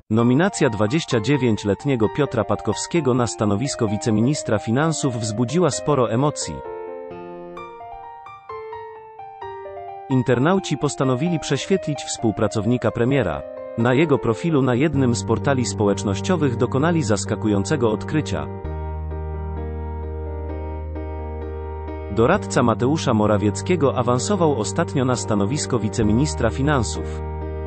Nominacja 29-letniego Piotra Patkowskiego na stanowisko wiceministra finansów wzbudziła sporo emocji. Internauci postanowili prześwietlić współpracownika premiera. Na jego profilu na jednym z portali społecznościowych dokonali zaskakującego odkrycia. Doradca Mateusza Morawieckiego awansował ostatnio na stanowisko wiceministra finansów.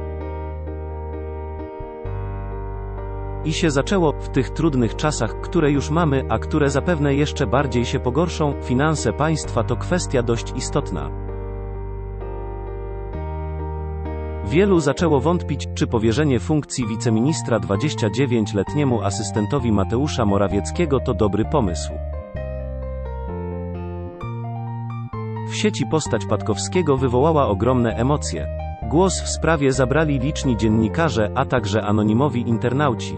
I się zaczęło. W tych trudnych czasach, które już mamy, a które zapewne jeszcze bardziej się pogorszą, finanse państwa to kwestia dość istotna. Wielu zaczęło wątpić, czy powierzenie funkcji wiceministra 29-letniemu asystentowi Mateusza Morawieckiego to dobry pomysł. W sieci postać Patkowskiego wywołała ogromne emocje. Głos w sprawie zabrali liczni dziennikarze, a także anonimowi internauci.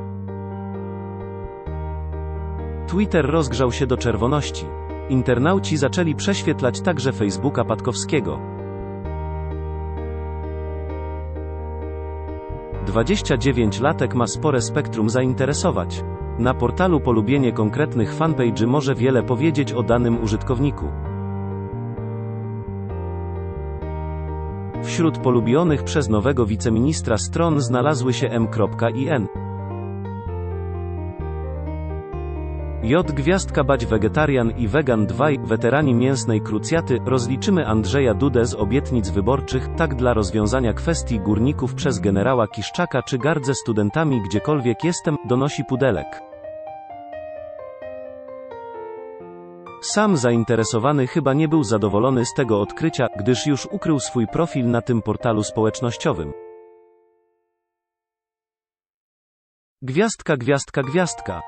Twitter rozgrzał się do czerwoności. Internauci zaczęli prześwietlać także Facebooka Patkowskiego. 29-latek ma spore spektrum zainteresować. Na portalu polubienie konkretnych fanpage'y może wiele powiedzieć o danym użytkowniku. Wśród polubionych przez nowego wiceministra stron znalazły się m.in. Bać Wegetarian i Wegan 2, weterani mięsnej krucjaty, rozliczymy Andrzeja Dudę z obietnic wyborczych, tak dla rozwiązania kwestii górników przez generała Kiszczaka czy gardzę studentami gdziekolwiek jestem, donosi Pudelek. Sam zainteresowany chyba nie był zadowolony z tego odkrycia, gdyż już ukrył swój profil na tym portalu społecznościowym. Gwiazdka.